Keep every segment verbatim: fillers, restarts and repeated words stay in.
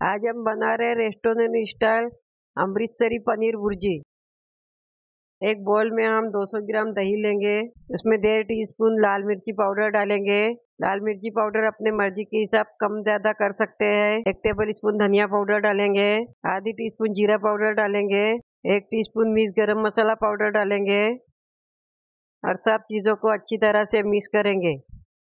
आज हम बना रहे हैं रेस्टोरेंट स्टाइल अमृतसरी पनीर भुर्जी। एक बोल में हम दो सौ ग्राम दही लेंगे, उसमें डेढ़ टीस्पून लाल मिर्ची पाउडर डालेंगे। लाल मिर्ची पाउडर अपने मर्जी के हिसाब कम ज्यादा कर सकते हैं। एक टेबल स्पून धनिया पाउडर डालेंगे, आधी टीस्पून जीरा पाउडर डालेंगे, एक टीस्पून मिक्स गरम मसाला पाउडर डालेंगे और सब चीजों को अच्छी तरह से मिक्स करेंगे।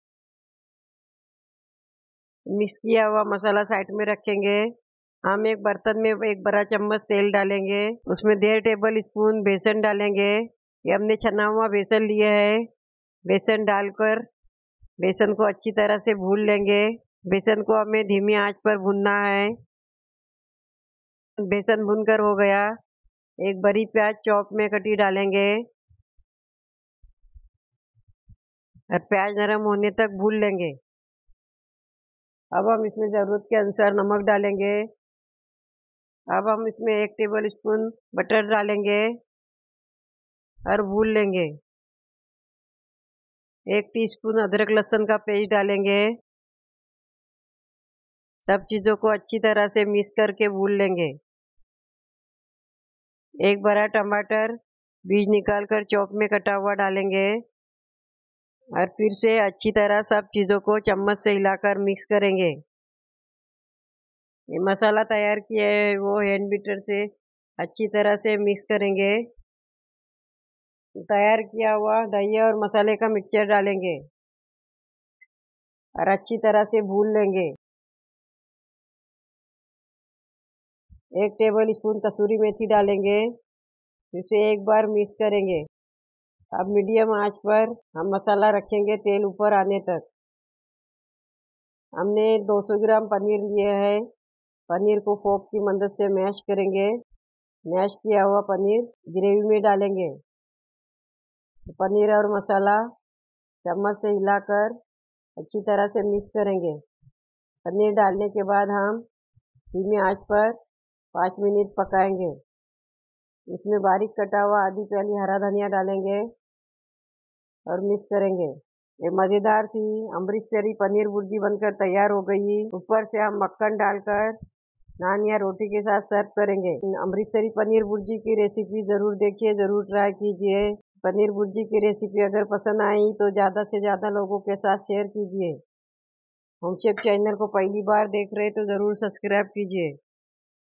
मिक्स किया हुआ मसाला साइड में रखेंगे। हम एक बर्तन में एक बड़ा चम्मच तेल डालेंगे, उसमें डेढ़ टेबल स्पून बेसन डालेंगे। ये हमने छना हुआ बेसन लिया है। बेसन डालकर बेसन को अच्छी तरह से भून लेंगे। बेसन को हमें धीमी आंच पर भूनना है। बेसन भूनकर हो गया, एक बड़ी प्याज चॉप में कटी डालेंगे और प्याज नरम होने तक भून लेंगे। अब हम इसमें ज़रूरत के अनुसार नमक डालेंगे। अब हम इसमें एक टेबल स्पून बटर डालेंगे और भून लेंगे। एक टीस्पून अदरक लहसुन का पेस्ट डालेंगे। सब चीज़ों को अच्छी तरह से मिक्स करके भून लेंगे। एक बड़ा टमाटर बीज निकालकर चॉप में कटा हुआ डालेंगे और फिर से अच्छी तरह सब चीज़ों को चम्मच से हिलाकर मिक्स करेंगे। ये मसाला तैयार किया है वो हैंड बीटर से अच्छी तरह से मिक्स करेंगे। तैयार किया हुआ दही और मसाले का मिक्सचर डालेंगे और अच्छी तरह से भून लेंगे। एक टेबल स्पून कसूरी मेथी डालेंगे, फिर से एक बार मिक्स करेंगे। अब मीडियम आंच पर हम मसाला रखेंगे तेल ऊपर आने तक। हमने दो सौ ग्राम पनीर लिया है। पनीर को फोर्क की मदद से मैश करेंगे। मैश किया हुआ पनीर ग्रेवी में डालेंगे। पनीर और मसाला चम्मच से हिलाकर अच्छी तरह से मिक्स करेंगे। पनीर डालने के बाद हम धीमी आंच पर पाँच मिनट पकाएंगे। इसमें बारीक कटा हुआ आधी प्याली हरा धनिया डालेंगे और मिक्स करेंगे। ये मज़ेदार सी अमृतसरी पनीर भुर्जी बनकर तैयार हो गई। ऊपर से हम मक्खन डालकर नान या रोटी के साथ सर्व करेंगे। अमृतसरी पनीर भुर्जी की रेसिपी ज़रूर देखिए, ज़रूर ट्राई कीजिए। पनीर भुर्जी की रेसिपी अगर पसंद आई तो ज़्यादा से ज़्यादा लोगों के साथ शेयर कीजिए। होम शेफ चैनल को पहली बार देख रहे तो ज़रूर सब्सक्राइब कीजिए।